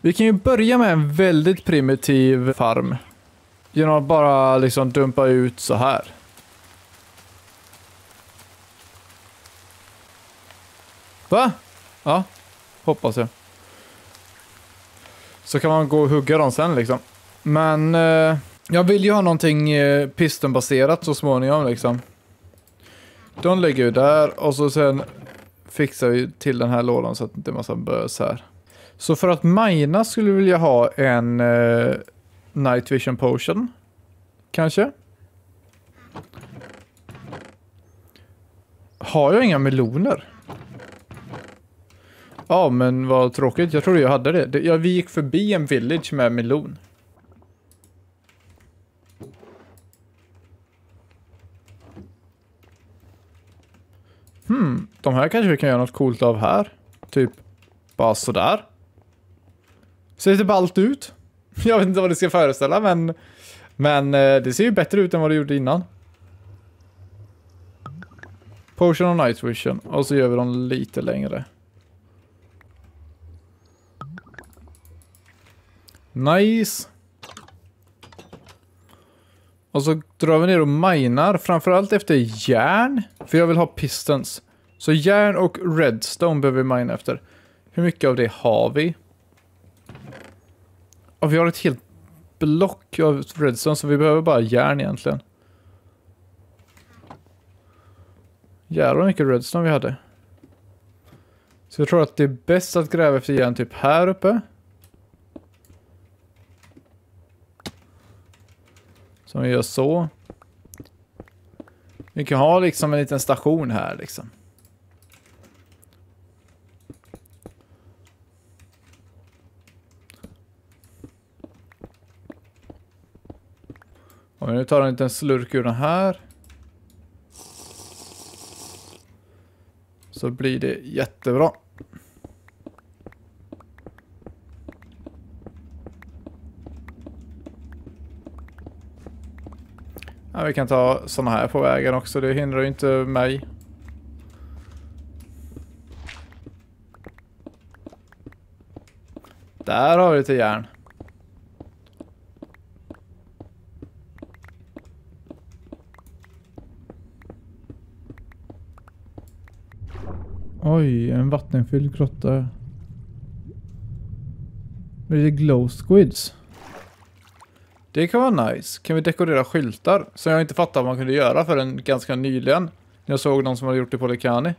Vi kan ju börja med en väldigt primitiv farm. Genom att bara liksom dumpa ut så här. Va? Ja, hoppas jag. Så kan man gå och hugga dem sen liksom. Men jag vill ju ha någonting pistonbaserat så småningom liksom. De lägger ju där och så sen fixar vi till den här lådan så att det inte är massa bös här. Så för att mina skulle jag vilja ha en Night Vision Potion. Kanske. Har jag inga meloner? Ja, men vad tråkigt. Jag trodde jag hade det. Vi gick förbi en village med melon. De här kanske vi kan göra något coolt av här. Typ bara sådär. Ser lite ballt ut. Jag vet inte vad det ska föreställa, men det ser ju bättre ut än vad det gjorde innan. Potion och Night Vision. Och så gör vi dem lite längre. Nice. Och så drar vi ner och minar. Framförallt efter järn. För jag vill ha pistons. Så järn och redstone behöver vi mina efter. Hur mycket av det har vi? Och vi har ett helt block av redstone. Så vi behöver bara järn egentligen. Jävlar mycket redstone vi hade. Så jag tror att det är bäst att gräva efter järn typ här uppe. Som vi gör så. Vi kan ha liksom en liten station här liksom. Och nu tar en liten slurk ur den här. Så blir det jättebra. Ja, vi kan ta såna här på vägen också. Det hindrar ju inte mig. Där har vi lite järn. Oj, en vattenfylld grotta. Blir det glow squids? Det kan vara nice. Kan vi dekorera skyltar? Som jag inte fattar vad man kunde göra förrän ganska nyligen. Jag såg någon som hade gjort det på Lekani.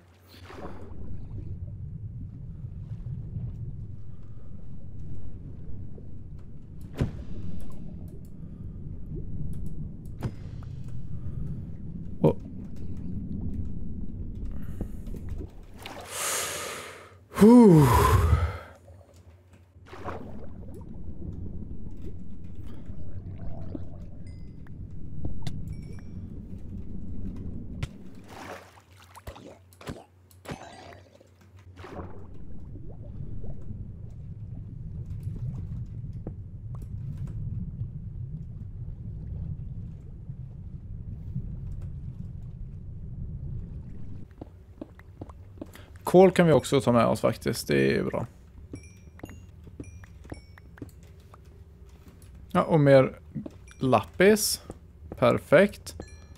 Kol kan vi också ta med oss faktiskt. Det är bra. Ja, och mer lapis. Perfekt.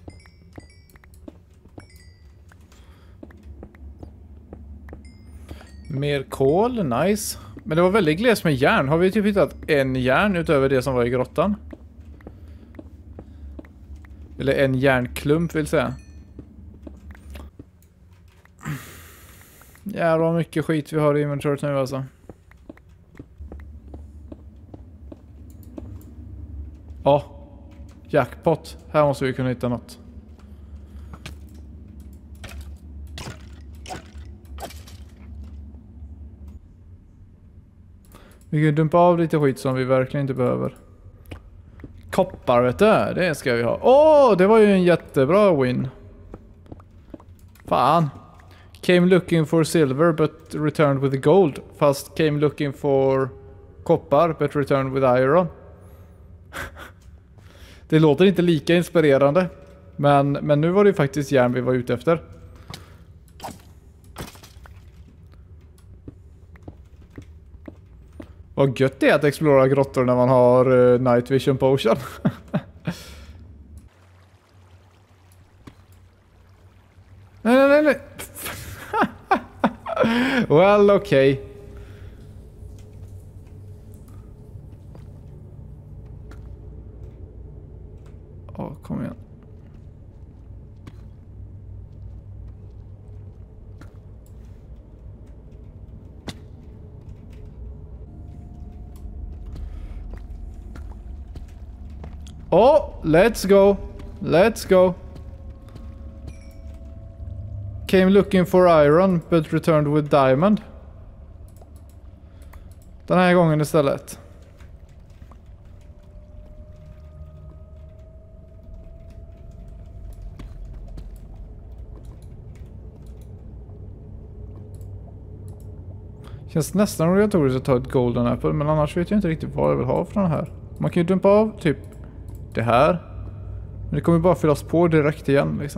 Mer kol, nice. Men det var väldigt gles med järn. Har vi typ hittat en järn utöver det som var i grottan? Eller en järnklump vill säga. Jävlar vad mycket skit vi har i inventoryt nu alltså. Ja. Jackpot. Här måste vi kunna hitta något. Vi kan dumpa av lite skit som vi verkligen inte behöver. Koppar vet du. Det ska vi ha. Åh, det var ju en jättebra win. Fan. Came looking for silver but returned with gold. Fast came looking for koppar but returned with iron. Det låter inte lika inspirerande. Men nu var det faktiskt järn vi var ute efter. Vad gött det är att explora grottor när man har night vision potion. nej. Well, okej. Okay. Kom igen. Let's go. Let's go. Came looking for iron but returned with diamond. Den här gången istället. Känns nästan obligatoriskt att ta ett golden apple, men annars vet jag inte riktigt vad jag vill ha för den här. Man kan ju dumpa av typ det här. Men det kommer bara fyllas på direkt igen liksom.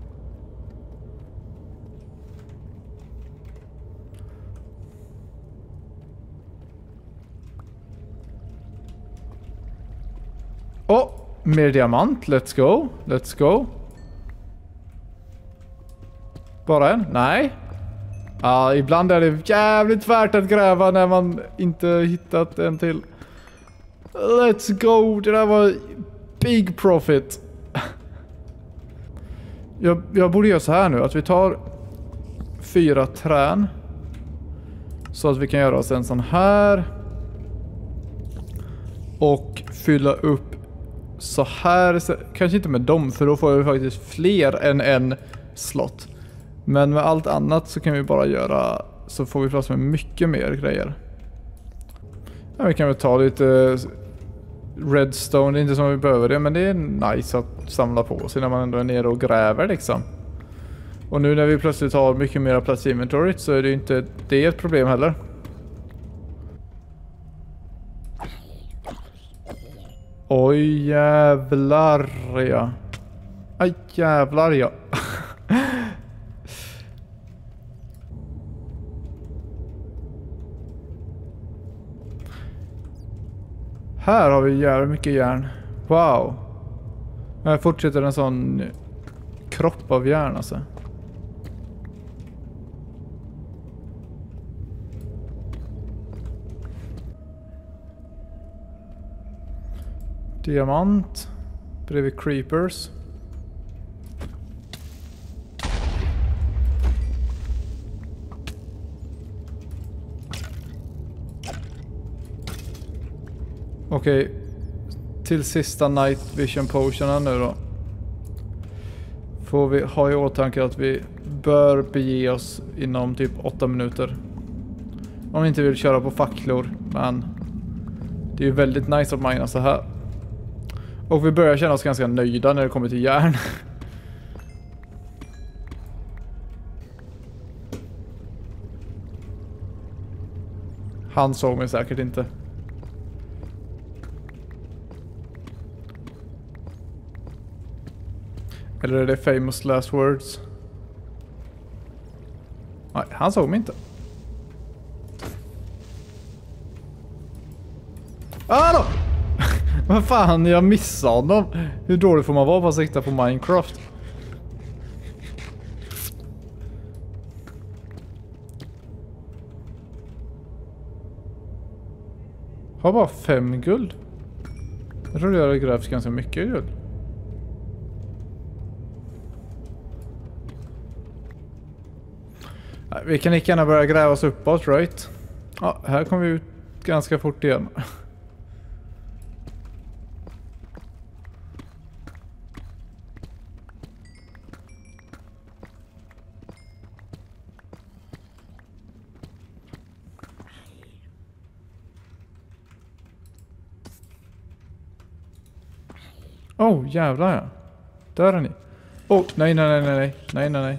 Mer diamant. Let's go. Let's go. Bara en? Nej. Ja, ibland är det jävligt värt att gräva när man inte hittat en till. Let's go. Det där var big profit. Jag borde göra så här nu. Att vi tar 4 trän. Så att vi kan göra oss en sån här. Och fylla upp så här. Kanske inte med dem, för då får vi faktiskt fler än en slott. Men med allt annat så kan vi bara göra, så får vi plats med mycket mer grejer. Ja, vi kan väl ta lite redstone, det är inte som vi behöver det, men det är nice att samla på sig när man ändå är nere och gräver liksom. Och nu när vi plötsligt har mycket mer plats i inventoryt så är det inte det ett problem heller. Oj jävlar ja. Aj jävlar ja. Här har vi jävligt mycket järn. Wow. Här fortsätter en sån kropp av järn alltså. Diamant. Bredvid creepers. Okej. Till sista night vision potionen nu då. Får vi ha i åtanke att vi bör bege oss inom typ 8 minuter. Om vi inte vill köra på facklor. Men det är ju väldigt nice att mina så här. Och vi börjar känna oss ganska nöjda när det kommer till järn. Han såg mig säkert inte. Eller är det famous last words? Nej, han såg mig inte. Då! Vad fan, jag missade honom. Hur dålig får man vara på att sikta på Minecraft? Har bara 5 guld. Jag tror det har grävts ganska mycket guld. Nej, vi kan inte gärna börja gräva oss uppåt, right? Ja, här kommer vi ut ganska fort igen. Jävlar ja. Där är ni. Nej.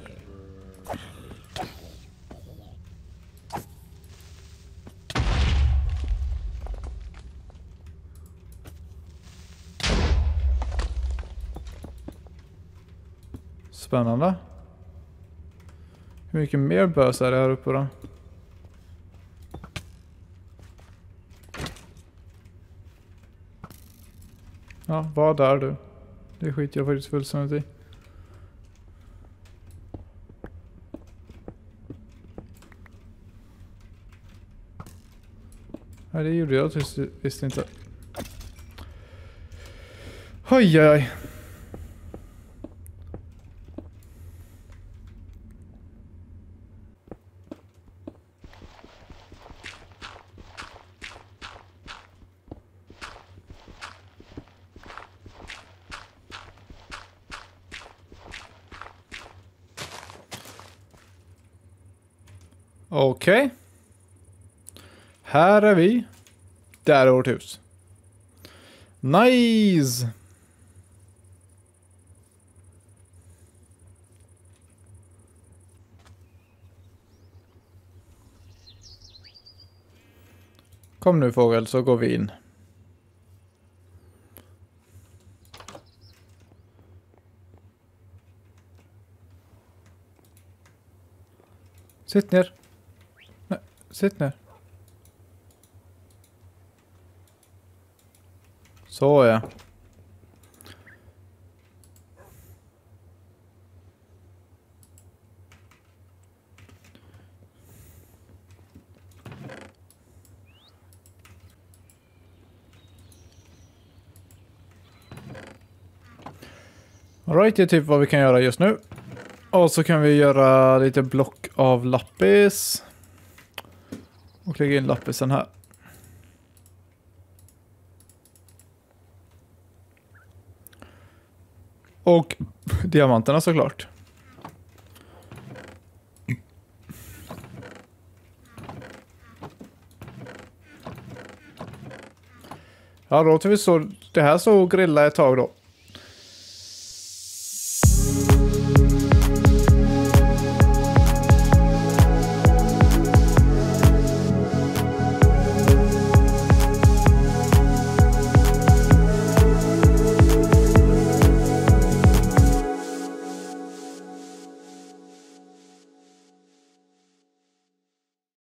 Spännande. Hur mycket mer bös är det här uppe då? Ja, var där du. Det skiter jag faktiskt fullständigt i. Nej, det gjorde jag visst inte. Oj, oj, oj. Okej. Här är vi. Där är vårt hus. Nice! Kom nu fågel, så går vi in. Sitt ner. Nej, sitt ner. Så ja. Alright, det är typ vad vi kan göra just nu. Och så kan vi göra lite block av lappis. Och lägga in lappisen här. Och diamanterna såklart. Ja, då låter vi så det här så grilla ett tag då.